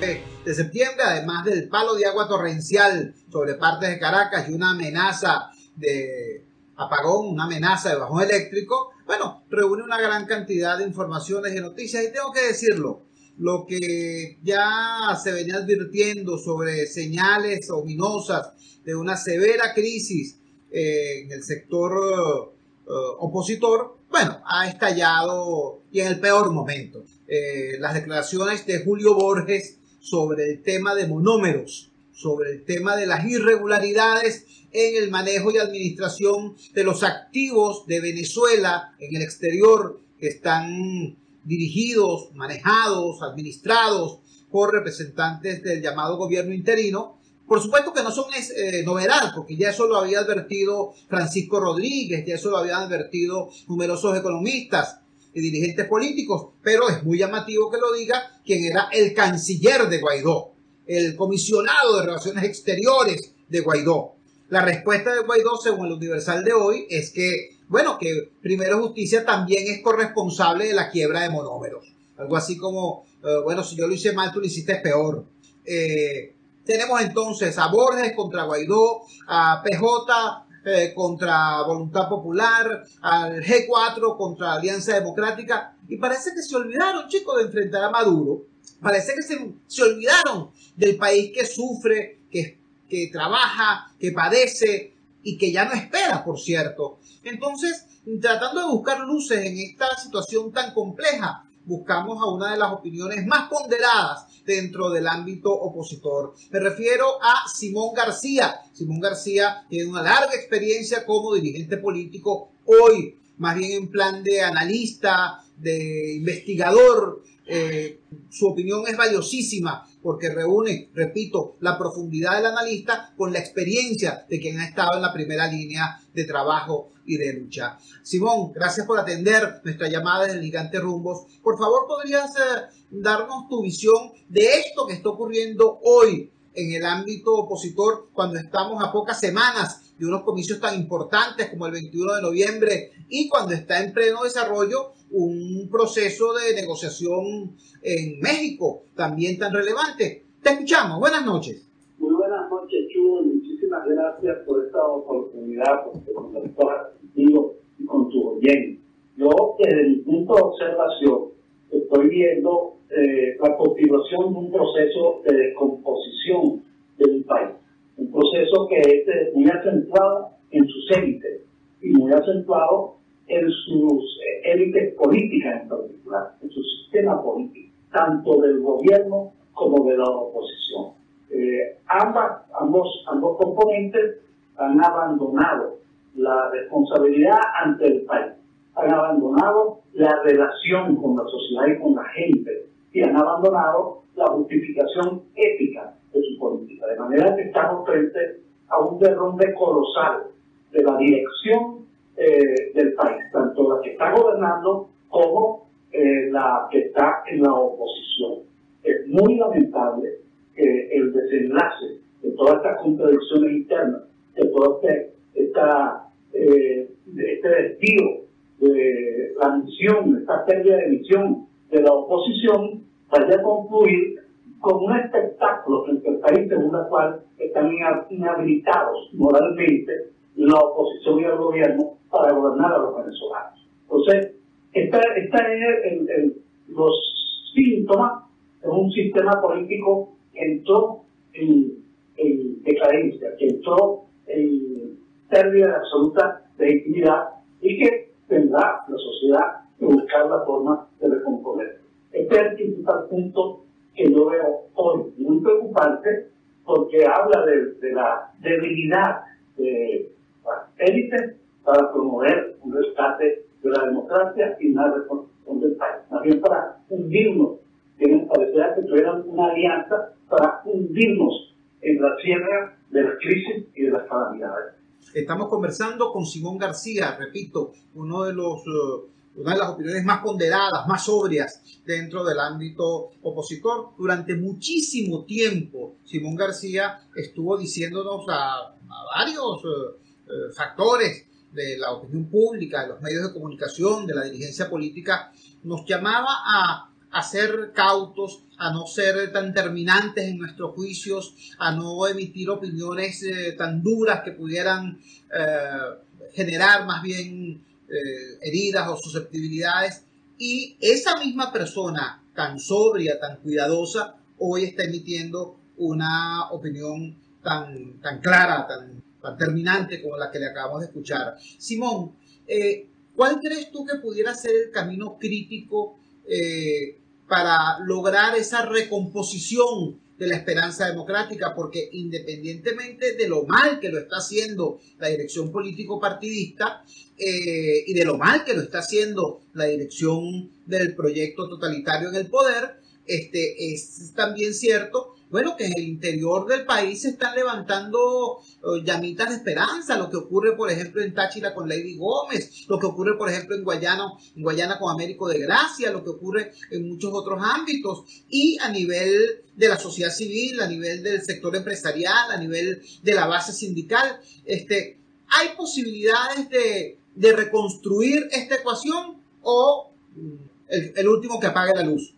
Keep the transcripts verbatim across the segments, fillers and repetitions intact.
de septiembre, además del palo de agua torrencial sobre partes de Caracas y una amenaza de apagón, una amenaza de bajón eléctrico, bueno, reúne una gran cantidad de informaciones y noticias. Y tengo que decirlo, lo que ya se venía advirtiendo sobre señales ominosas de una severa crisis eh, en el sector uh, uh, opositor, bueno, ha estallado y en el peor momento. Eh, las declaraciones de Julio Borges sobre el tema de monómeros, sobre el tema de las irregularidades en el manejo y administración de los activos de Venezuela en el exterior, que están dirigidos, manejados, administrados por representantes del llamado gobierno interino. Por supuesto que no son eh, novedad, porque ya eso lo había advertido Francisco Rodríguez, ya eso lo habían advertido numerosos economistas y dirigentes políticos, pero es muy llamativo que lo diga quien era el canciller de Guaidó, el comisionado de Relaciones Exteriores de Guaidó. La respuesta de Guaidó, según el Universal de hoy, es que, bueno, que Primero Justicia también es corresponsable de la quiebra de monómeros. Algo así como, eh, bueno, si yo lo hice mal, tú lo hiciste peor. Eh, tenemos entonces a Borges contra Guaidó, a P J eh, contra Voluntad Popular, al G cuatro contra Alianza Democrática, y parece que se olvidaron, chicos, de enfrentar a Maduro. Parece que se, se olvidaron del país que sufre, que que trabaja, que padece y que ya no espera, por cierto. Entonces, tratando de buscar luces en esta situación tan compleja, buscamos a una de las opiniones más ponderadas dentro del ámbito opositor. Me refiero a Simón García. Simón García tiene una larga experiencia como dirigente político, hoy más bien en plan de analista, de investigador. Eh, su opinión es valiosísima porque reúne, repito, la profundidad del analista con la experiencia de quien ha estado en la primera línea de trabajo y de lucha. Simón, gracias por atender nuestra llamada desde Gigantes Rumbos. Por favor, ¿podrías eh, darnos tu visión de esto que está ocurriendo hoy en el ámbito opositor cuando estamos a pocas semanas de unos comicios tan importantes como el veintiuno de noviembre y cuando está en pleno desarrollo un proceso de negociación en México también tan relevante? Te escuchamos. Buenas noches. Muy buenas noches, Chuy. Muchísimas gracias por esta oportunidad, por conversar contigo y con tus oyentes. Yo, desde mi punto de observación, estoy viendo eh, la continuación de un proceso de descomposición del país. Un proceso que es muy acentuado en sus élites y muy acentuado en sus élites políticas en particular, en su sistema político, tanto del gobierno como de la oposición. Eh, ambas, ambos, ambos componentes han abandonado la responsabilidad ante el país, han abandonado la relación con la sociedad y con la gente, y han abandonado la justificación ética de su política. De manera que estamos frente a un derrumbe colosal de la dirección Eh, del país, tanto la que está gobernando como eh, la que está en la oposición. Es muy lamentable que el desenlace de todas estas contradicciones internas, de todo este, esta, eh, de este despido de la misión, esta pérdida de misión de la oposición, vaya a concluir con un espectáculo frente al país según la cual están inhabilitados moralmente la oposición y el gobierno para gobernar a los venezolanos. Entonces, esta, esta es el, el, los síntomas de un sistema político que entró en, en decadencia, que entró en pérdida absoluta de dignidad y que tendrá la sociedad que buscar la forma de recomponer. Este es el principal punto que yo veo hoy, muy preocupante, porque habla de, de la debilidad de las élites para promover un rescate de la democracia y una reconstrucción del país. Más bien para hundirnos, tienen parecer que tuvieran una alianza para hundirnos en la sierra de las crisis y de las calamidades. Estamos conversando con Simón García, repito, uno de los, uh, una de las opiniones más ponderadas, más sobrias dentro del ámbito opositor. Durante muchísimo tiempo, Simón García estuvo diciéndonos a, a varios uh, uh, factores de la opinión pública, de los medios de comunicación, de la dirigencia política, nos llamaba a, a ser cautos, a no ser tan terminantes en nuestros juicios, a no emitir opiniones eh, tan duras que pudieran eh, generar más bien eh, heridas o susceptibilidades. Y esa misma persona tan sobria, tan cuidadosa, hoy está emitiendo una opinión tan, tan clara, tan, tan terminante como la que le acabamos de escuchar. Simón, eh, ¿cuál crees tú que pudiera ser el camino crítico eh, para lograr esa recomposición de la esperanza democrática? Porque independientemente de lo mal que lo está haciendo la dirección político-partidista eh, y de lo mal que lo está haciendo la dirección del proyecto totalitario en el poder, este, es también cierto, bueno, que en el interior del país se están levantando uh, llamitas de esperanza, lo que ocurre, por ejemplo, en Táchira con Lady Gómez, lo que ocurre, por ejemplo, en Guayana, en Guayana con Américo de Gracia, lo que ocurre en muchos otros ámbitos, y a nivel de la sociedad civil, a nivel del sector empresarial, a nivel de la base sindical. Este, ¿hay posibilidades de, de reconstruir esta ecuación o el, el último que apague la luz?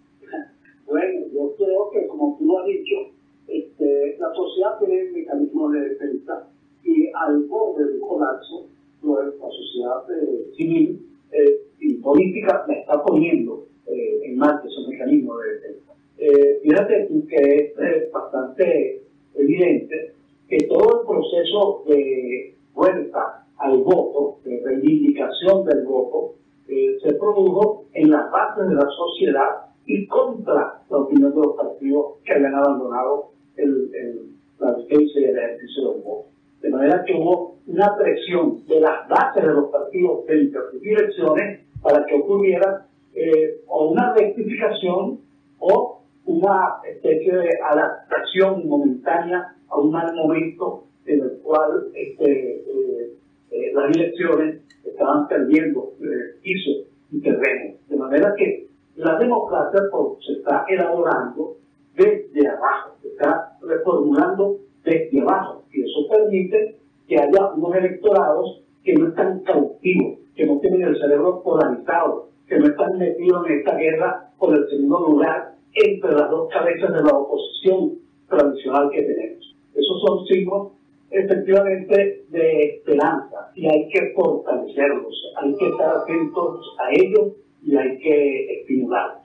Bueno, yo creo que, como tú lo has dicho, este, la sociedad tiene mecanismos de defensa y al borde del colapso, pues, la sociedad eh, civil eh, y política la está poniendo eh, en marcha esos mecanismos de defensa. Eh, fíjate tú que es eh, bastante evidente que todo el proceso de vuelta al voto, de reivindicación del voto, eh, se produjo en las bases de la sociedad y contra la opinión de los partidos que habían abandonado el, el, la vigencia y el ejercicio del voto. De manera que hubo una presión de las bases de los partidos de sus direcciones para que ocurriera eh, o una rectificación o una especie de adaptación momentánea a un mal momento en el cual este, eh, eh, las direcciones estaban perdiendo eh, piso y terreno. De manera que la democracia pues, se está elaborando desde abajo, se está reformulando desde abajo, y eso permite que haya unos electorados que no están cautivos, que no tienen el cerebro polarizado, que no están metidos en esta guerra por el segundo lugar entre las dos cabezas de la oposición tradicional que tenemos. Esos son signos efectivamente de esperanza y hay que fortalecerlos, hay que estar atentos a ellos y hay que estimularlos.